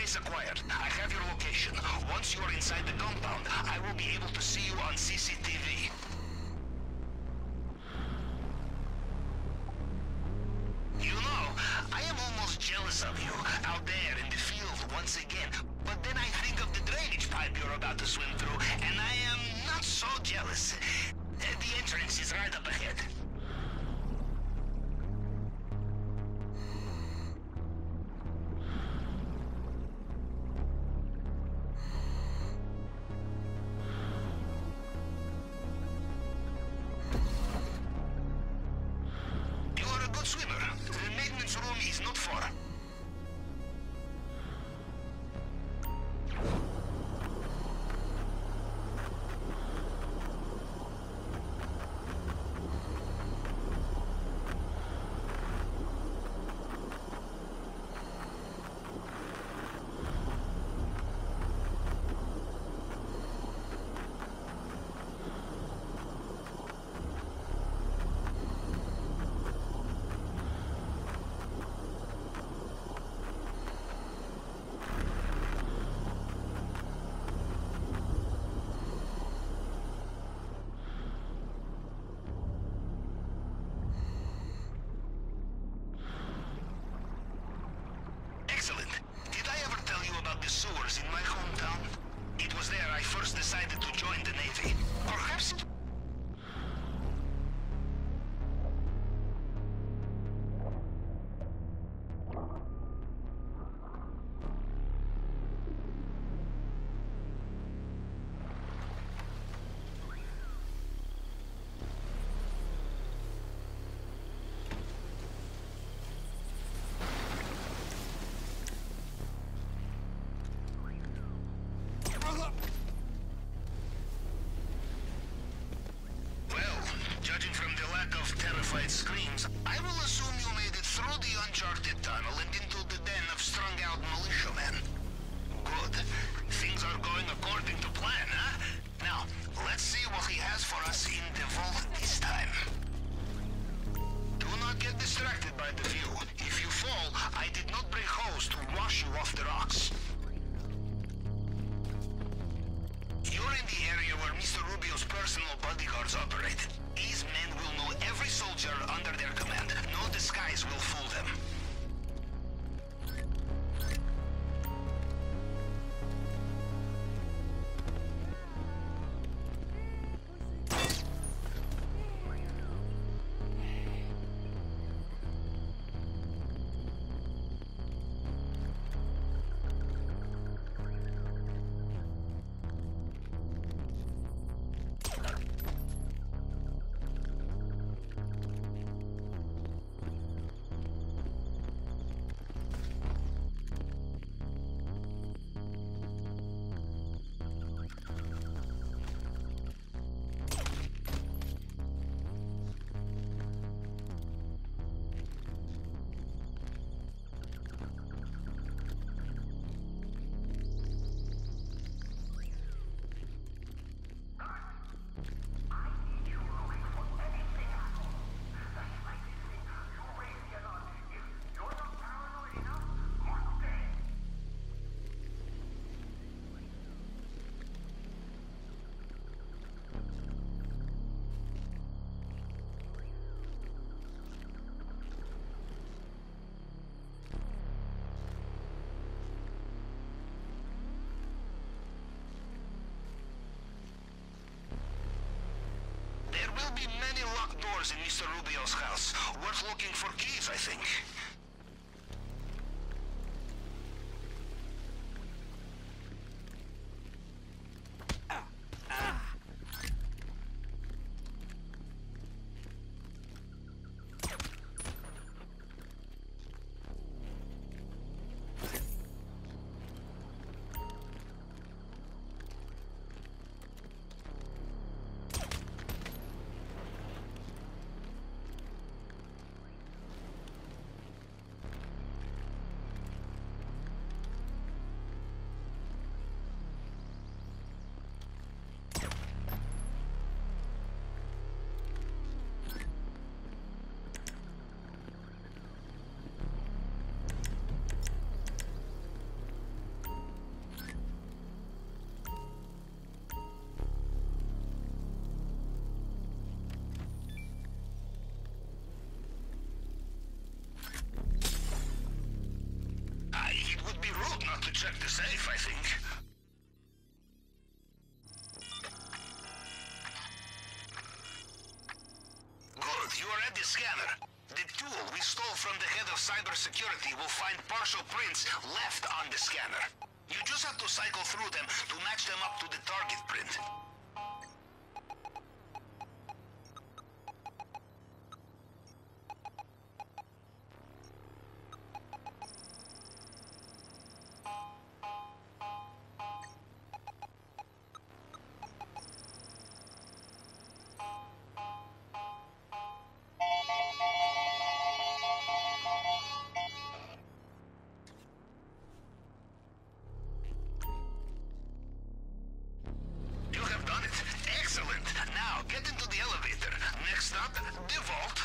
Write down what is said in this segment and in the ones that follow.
Base acquired. I have your location. Once you are inside the compound, I will be able to see you on CCTV. You know, I am almost jealous of you, out there in the field once again. But then I think of the drainage pipe you're about to swim through, and I am not so jealous. The entrance is right up ahead. You are a good swimmer. The maintenance room is not far. Excellent. Did I ever tell you about the sewers in my hometown? It was there I first decided to join the Navy. Perhaps it... Judging from the lack of terrified screams, I will assume you made it through the uncharted tunnel and into the den of strung-out militiamen. Good. Things are going according to plan, huh? Now, let's see what he has for us in the vault this time. Do not get distracted by the view. If you fall, I did not bring hose to wash you off the rocks. You're in the area where Mr. Rubio's personal bodyguards operate. These men will know every soldier under their command. No disguise will fool them. Many locked doors in Mr. Rubio's house. Worth looking for keys, I think. be rude not to check the safe, I think. Good, you are at the scanner. The tool we stole from the head of cybersecurity will find partial prints left on the scanner. You just have to cycle through them to match them up to the target print. You have done it. Excellent. Now, get into the elevator. Next stop, the vault.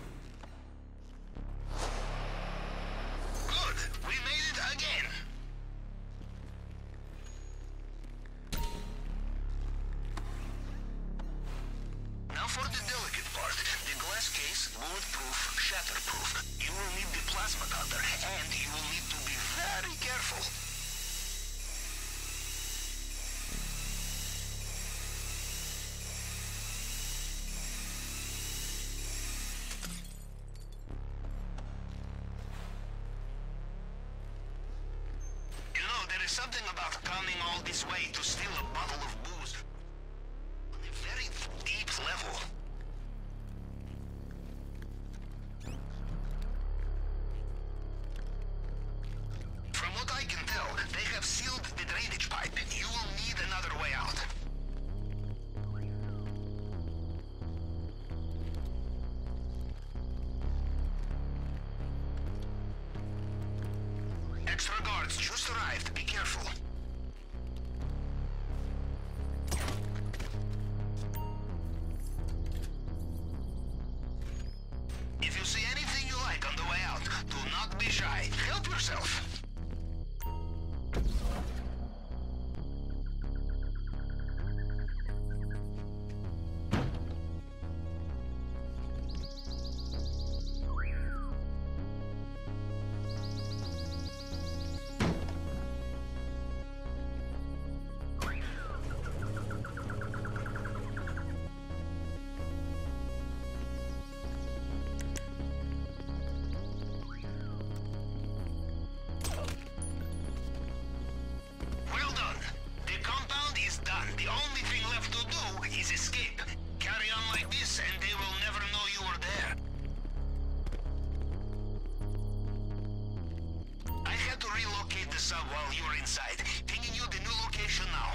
Good. We made it again. Now for the delicate part. The glass case, bulletproof, shatterproof. You will need the plasma cutter, and you will need to be very careful. You know, there is something about coming all this way to steal a bottle of booze on a very deep level. From what I can tell, they have sealed the drainage pipe. You will need another way out. Extra guards just arrived. Be careful. If you see anything you like on the way out, do not be shy. Help yourself. Well done. The compound is done. The only thing left to do is escape. Carry on like this and they will never know you were there. I had to relocate the sub while you were inside. Pinging you the new location now.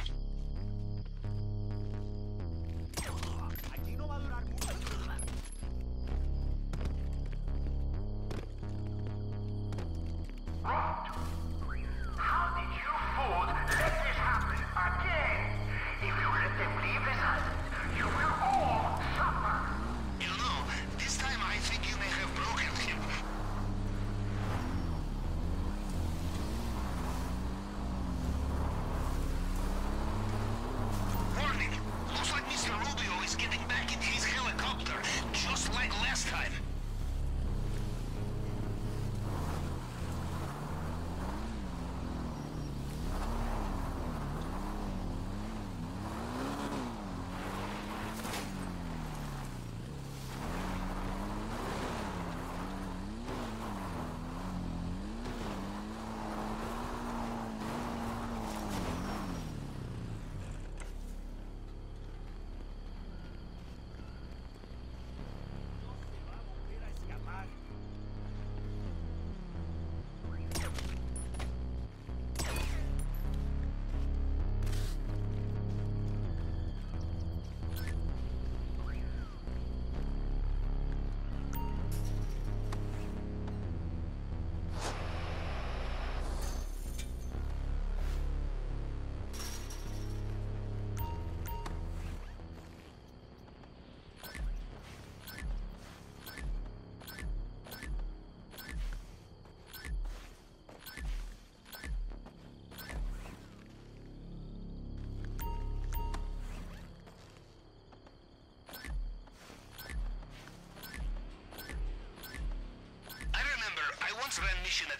Aquí no va a durar mucho. How did you fools let this happen again? If you let them leave this island, you will all suffer. You know, this time I think you may have broken him. Warning! Looks like Mr. Rubio is getting back in his helicopter, just like last time.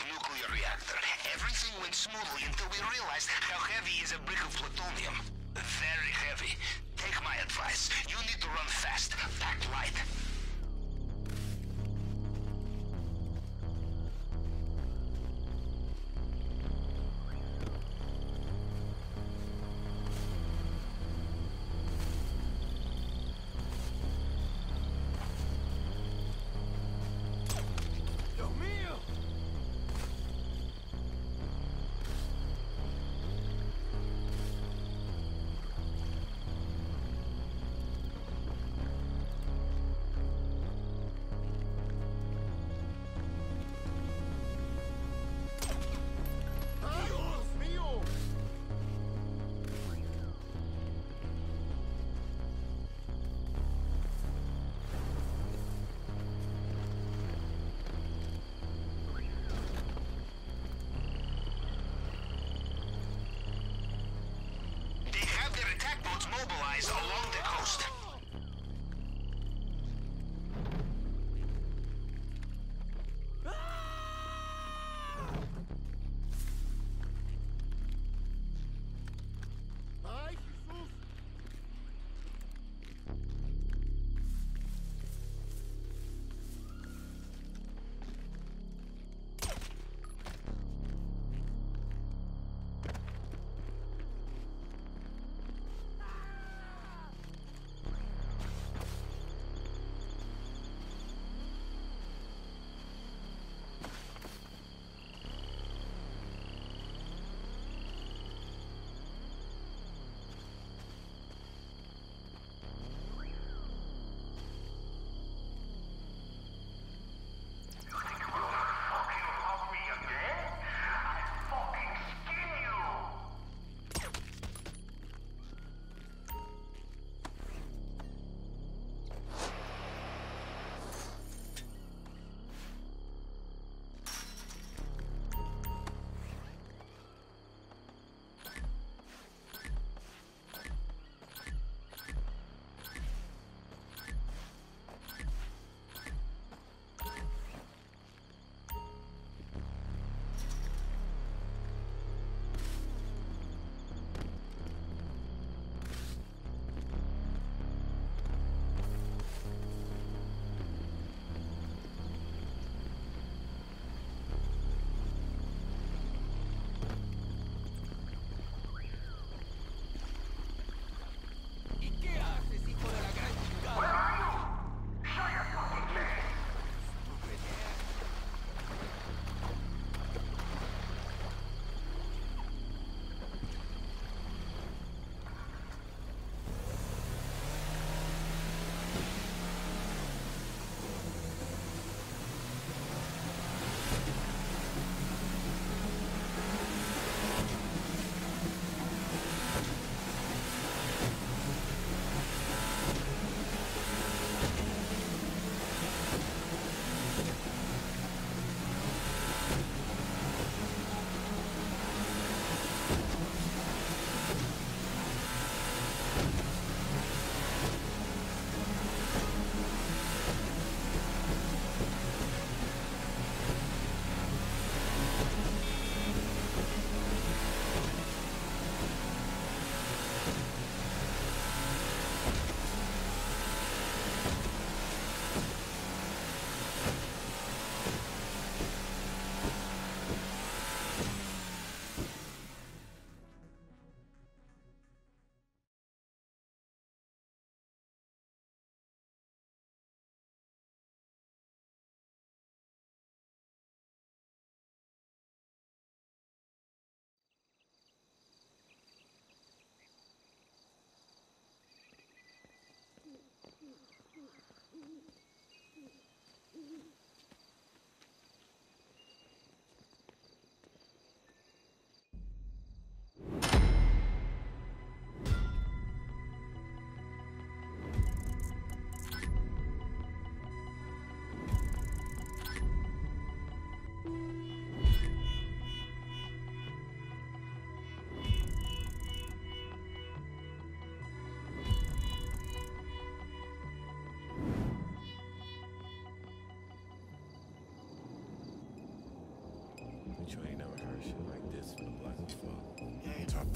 nuclear reactor. Everything went smoothly until we realized how heavy is a brick of plutonium. Very heavy. Take my advice. You need to run fast. Pack light. Dios mío! ¡Dios mío! They have their attack boats mobilized along the coast. ¡Ay, Jesús!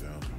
town.